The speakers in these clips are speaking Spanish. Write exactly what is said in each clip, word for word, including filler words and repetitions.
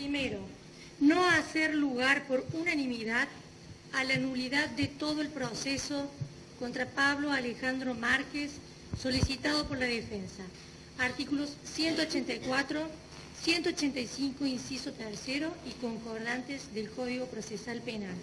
Primero, no hacer lugar por unanimidad a la nulidad de todo el proceso contra Pablo Alejandro Márquez solicitado por la defensa. Artículos ciento ochenta y cuatro, ciento ochenta y cinco, inciso tercero y concordantes del Código Procesal Penal.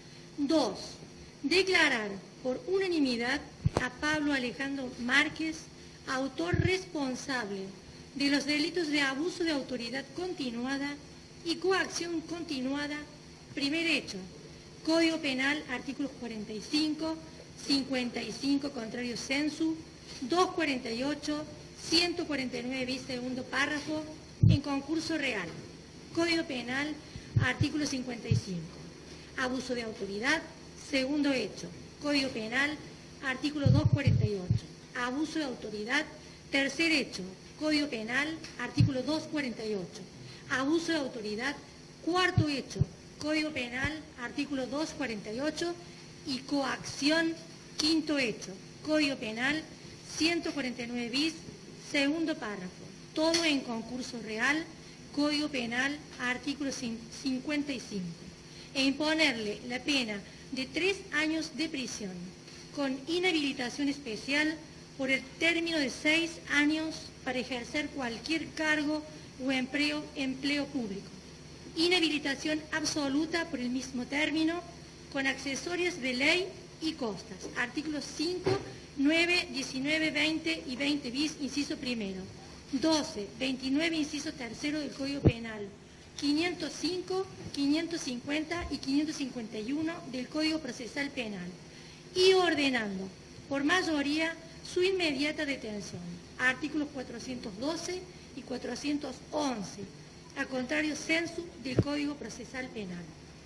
Dos, declarar por unanimidad a Pablo Alejandro Márquez autor responsable de los delitos de abuso de autoridad continuada y coacción continuada. Primer hecho, Código Penal, artículos cuarenta y cinco, cincuenta y cinco, contrario sensu, doscientos cuarenta y ocho, ciento cuarenta y nueve bis, segundo párrafo, en concurso real. Código Penal, artículo cincuenta y cinco, abuso de autoridad. Segundo hecho, Código Penal, artículo doscientos cuarenta y ocho, abuso de autoridad. Tercer hecho, Código Penal, artículo doscientos cuarenta y ocho, abuso de autoridad. Cuarto hecho, Código Penal, artículo doscientos cuarenta y ocho, y coacción. Quinto hecho, Código Penal, ciento cuarenta y nueve bis, segundo párrafo. Todo en concurso real. Código Penal, artículo cincuenta y cinco. E imponerle la pena de tres años de prisión con inhabilitación especial por el término de seis años para ejercer cualquier cargo o empleo, empleo público. Inhabilitación absoluta por el mismo término, con accesorias de ley y costas. Artículos cinco, nueve, diecinueve, veinte y veinte bis, inciso primero. doce, veintinueve, inciso tercero del Código Penal. quinientos cinco, quinientos cincuenta y quinientos cincuenta y uno del Código Procesal Penal. Y ordenando, por mayoría, su inmediata detención. Artículos cuatrocientos doce y cuatrocientos once, a contrario sensu del Código Procesal Penal.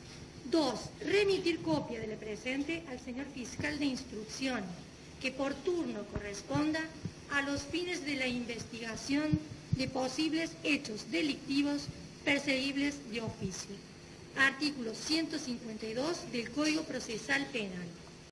Dos, remitir copia de la presente al señor fiscal de instrucción, que por turno corresponda a los fines de la investigación de posibles hechos delictivos perseguibles de oficio. Artículo ciento cincuenta y dos del Código Procesal Penal.